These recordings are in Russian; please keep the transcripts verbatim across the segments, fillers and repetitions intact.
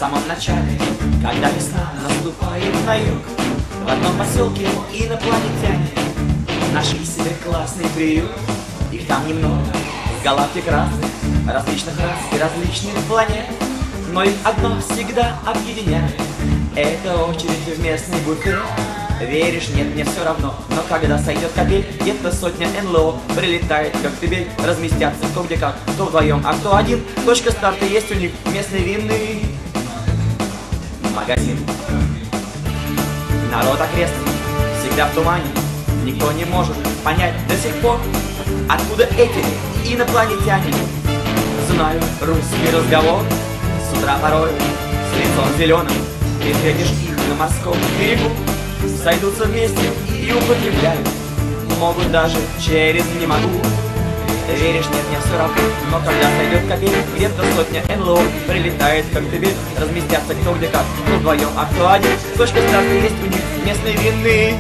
самом начале, когда весна наступает на юг, в одном поселке инопланетяне нашли себе классный приют. Их там немного, галактик разных, различных рас и различных планет, но их одно всегда объединяет — это очередь в местный буфет. Веришь, нет, мне все равно, но когда сойдет капель, где-то сотня эн эл о прилетает как стебель, разместятся кто где как, кто вдвоем, а кто один. Точка старта есть у них, местный винный магазин. Народ окрестный всегда в тумане, никто не может понять до сих пор, откуда эти инопланетяне. Знаю русский разговор, с утра порой с лицом зеленым ты встретишь их на морском берегу. Сойдутся вместе и употребляют, могут даже через «не могу». Веришь, нет, мне все равно, но когда сойдет капель, где-то сотня эн эл о прилетает как стебель, разместятся кто где как, кто вдвоем, а кто один. Точка старта есть у них, местный винный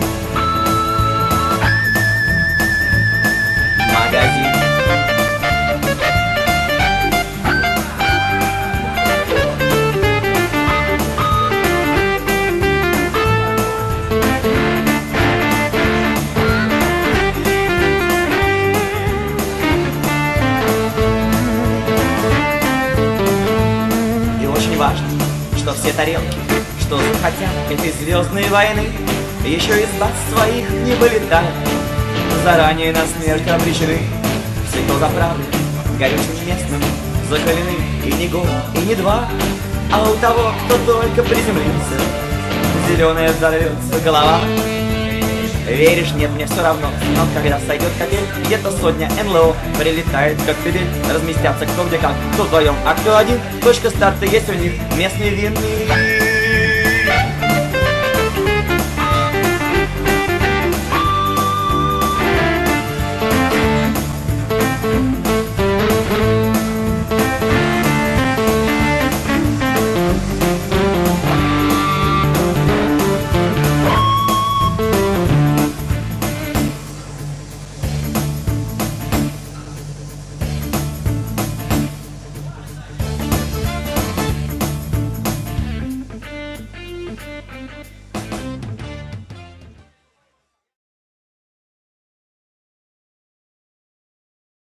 магазин. Важно, что все тарелки, что захотят этой звездной войны, еще из баз своих не вылетают, заранее на смерть обречены. Все, кто за правду, горючим местным закалены, и не год, и не два, а у того, кто только приземлился, зеленая взорвется голова. Веришь, нет, мне все равно, но когда сойдет капель, где-то сотня эн эл о прилетает как стебель, разместятся кто где как, кто вдвоем, а кто один. Точка старта есть у них, местный винный